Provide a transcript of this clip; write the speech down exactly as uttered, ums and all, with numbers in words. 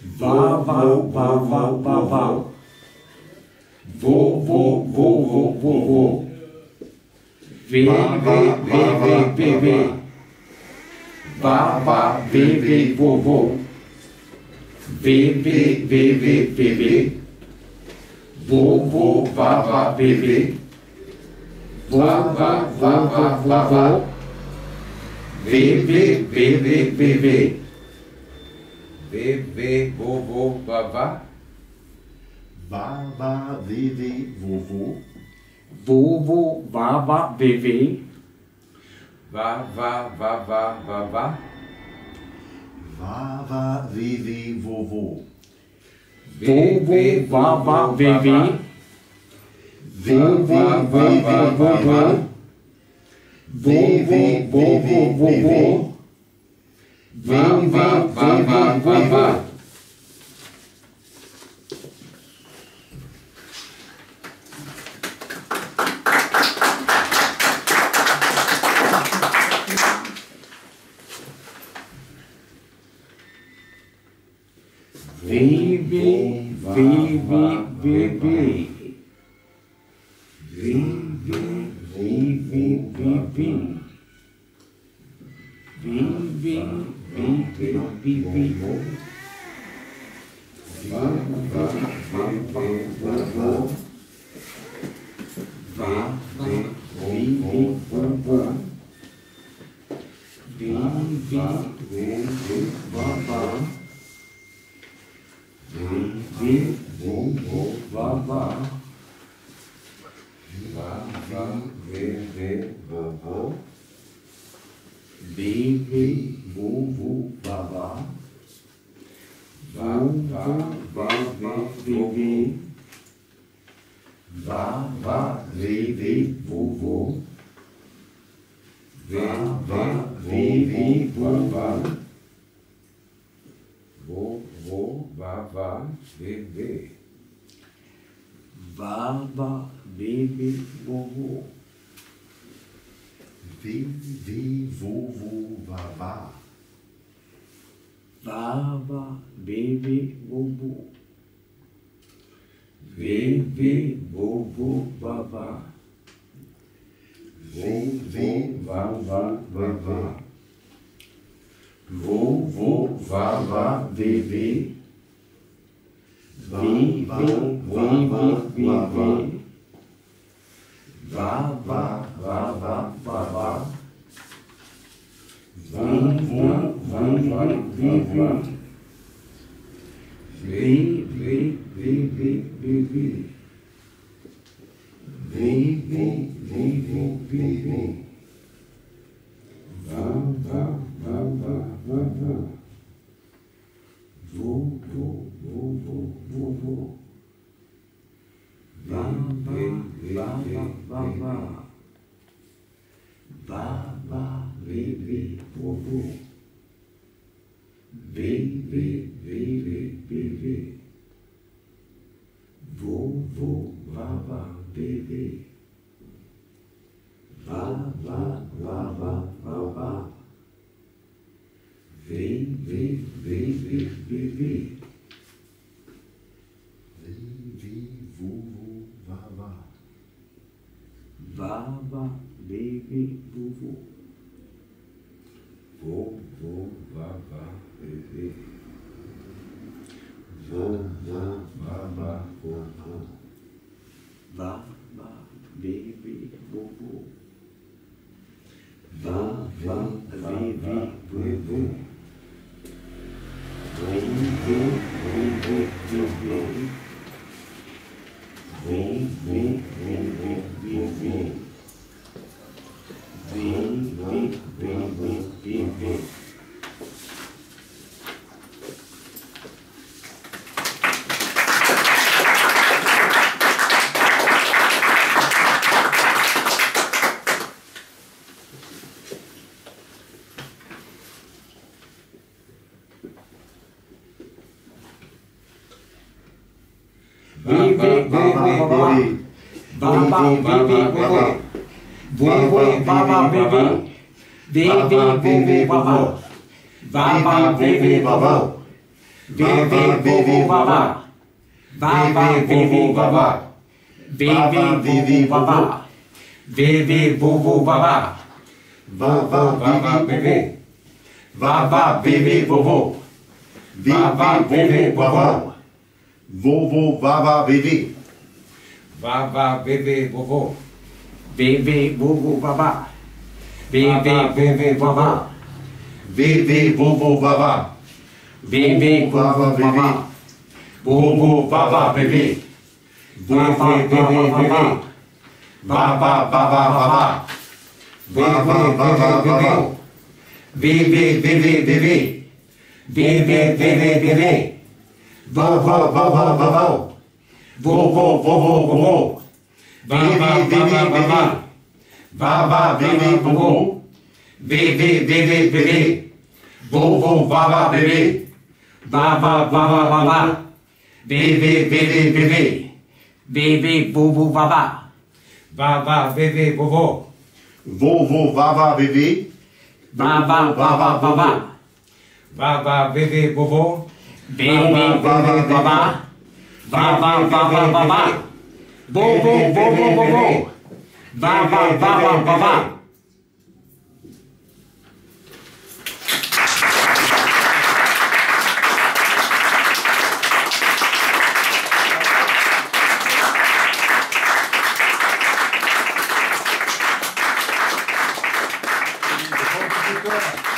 Va, va, va, va, va, va. Vo, vo, vo, vo, vo, vo. Ve, ve, ve, ve, ve, ve. Va, va, ve, ve, vo, vo. Ve, ve, ve, ve, ve, ve. Vo, vo, va, va, ve, ve. Vo, va, va, va, va, va. Ve, ve, ve, ve, ve, ve. Ve, ve, vo, vo, va, va. Va, va, ve, ve, vo, vo. Vo, vo, va, va, ve, ve. Va, va, va, va, va, va. Va, va, ve, ve, vo, vo. Vo, vo, va, va, ve, ve. Vo, vo, va, va, va, va. Vo, vo, vo, vo, vo, vo. Va, va, va, va, va, va. Ve, ve, ve, ve, ve, ve. Ve, ve, ve, ve, ve, ve. Ve, ve, ve, ve, ve, ve. Va, va, va, va, va, va. Va, ve, ve, ve, va, va. Ve, ve, ve, ve, va, va. Ve, ve, vo, vo, va, va. Va, va, ve, ve, vo, vo. Ve, ve, vo, vo, va, va. Va, va, va, ve, ve, ve. Va, va, ve, ve, vo, vo. Va, va, ve, ve, va, va. Vo, vo, va, va, ve, ve. Va, va, ve, ve, vo, vo. Ve, ve, vo, vo, va, va. Va, va, ve, ve, vo, vo. Ve, ve, vo, vo, va, va. Ve, ve, va, va, va, va. Vo, vo, va, va, ve, ve. Ve, ve, ve, ve, ve, ve. Va, va, va, va, va, va. Ve, ve, ve, ve, ve, ve. Ve, ve, ve, ve, ve, ve. Ve, ve, ve, ve, ve, ve. Va, va, va, va, va, va. Vo, vo, vo, vo, vo, vo. Va, va, va, va, va, va. Va, va, ve, ve, vo, vo. Ve, ve, ve, ve, ve, ve. Vo, vo, va, va, ve, ve. Va, va, va, va, va, va. Ve, ve, ve, ve, ve, ve. Ve, ve, vo, vo, va, va. Va, va, ve, ve, vo, vo. Vo, vo, va, va, ve, ve. Vo, vo, va, va, vo, vo. Va, va, ve, ve, vo, vo. Va, va, ve, ve, vo, vo. Ve, ve, ve, ve, ve, ve. Ve, ve, ve, ve, ve, ve. Ve, ve, ve, ve, ve, ve. Ve, ve, ve, ve, ve. Va, va, ve, ve, vo, vo. Vo, vo, va, va, ve, ve. Ve, ve, ve, ve, va, va. Va, va, ve, ve, va, va. Vivi vivi vava. Vava vivi vava. Vivi vivi vava. Vivi vuvu vava. Vava Vava vivi. Vava vivi vuvu. Vava vivi vava. Vovo vava vivi. Vava vivi vuvu. Vivi vuvu vava. Vivi vivi vava. Vivi vovo vava. Vivi Vava vivi. Vuvu vava vivi. Vava Vivi vivi vivi. Vava vava vava. Vava vava vava. Vivi vivi vivi. Vivi vivi vivi. Vava vava vava. Vovo vovo vovo. Vava vivi vivi. Vava vivi vovo. Vivi vivi vivi. Vovo vava vivi. Vava vava vava. Vivi vivi vivi. Vivi vuvu vava. Vava vivi vuvu. Vovo vava vivi. Vava vava vava. Vava vivi vuvu. Vivi vivi vava. Vava vava vava. Vuvu vuvu vuvu. Vava vava vava. Good.